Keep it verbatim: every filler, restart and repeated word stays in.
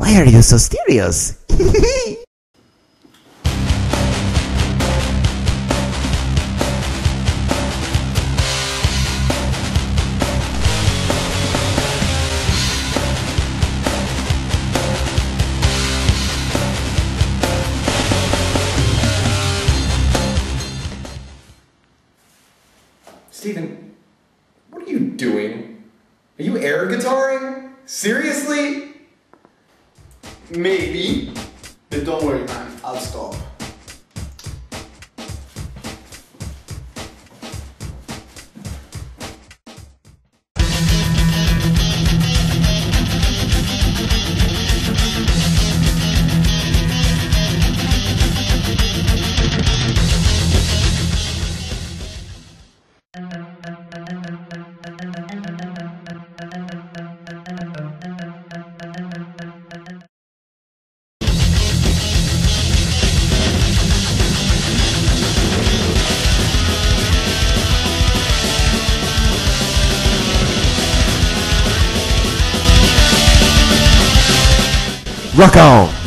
Why are you so serious? Steven, what are you doing? Are you air guitaring? Seriously? Maybe. But don't worry, man. I'll stop. Rock on!